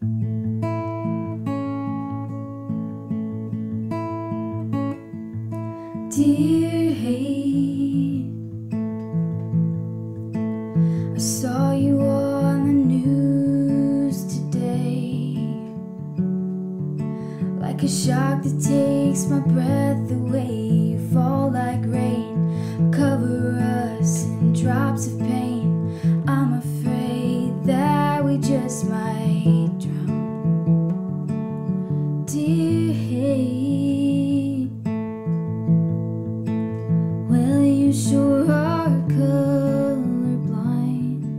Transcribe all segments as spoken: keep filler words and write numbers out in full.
Dear hate, I saw you on the news today, like a shock that takes my breath away. You fall like rain, cover us in drops of pain. I'm afraid that we just might drown. Dear hate, well, you sure are colorblind.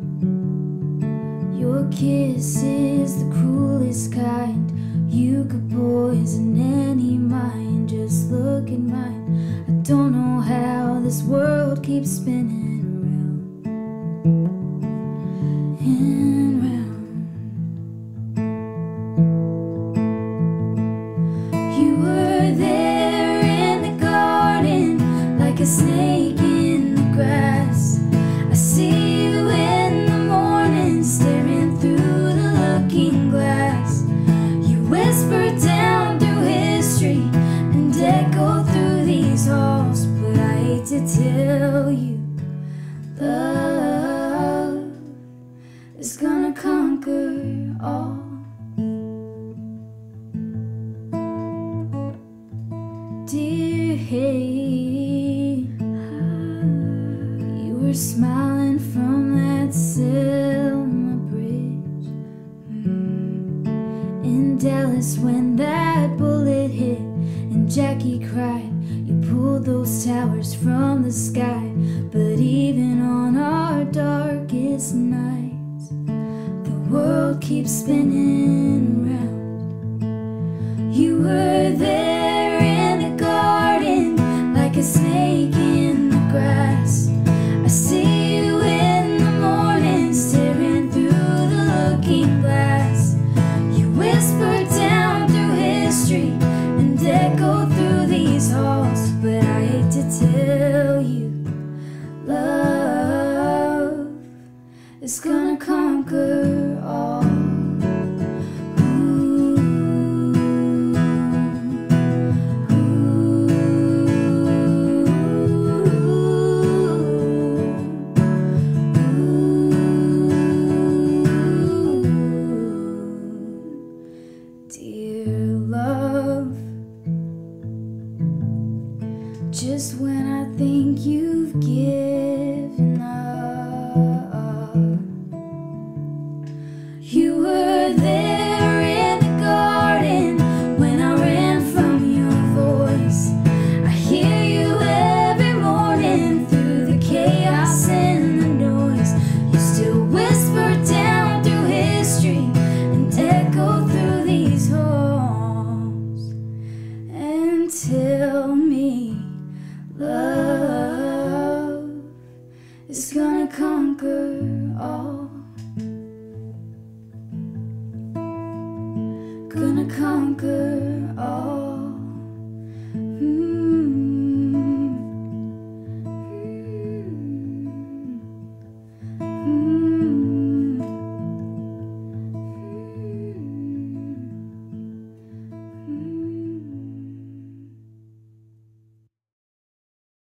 Your kiss is the cruelest kind. You could poison any mind. Just look at mine. I don't know how this world keeps spinning round and round. You were there in the garden, like a snake in the grass. I see you in the morning, staring through the looking glass. You whisper down through history and echo through these halls. But I hate to tell you, love is gonna conquer all. Dear hate, you were smiling from that Selma bridge mm. in Dallas when that bullet hit and Jackie cried. You pulled those towers from the sky. But even on our darkest nights, the world keeps spinning round. You were there in the garden, like a snake in the grass. I see you in the morning, staring through the looking glass. You whisper down through history and echo through these halls. But I hate to tell you, love is gonna conquer all. Dear love, just when I think you've given up, you were there in the garden when I ran from your voice. I hear you every morning through the chaos and the noise. You still whisper down through history and echo through these halls and tell me love is gonna conquer all.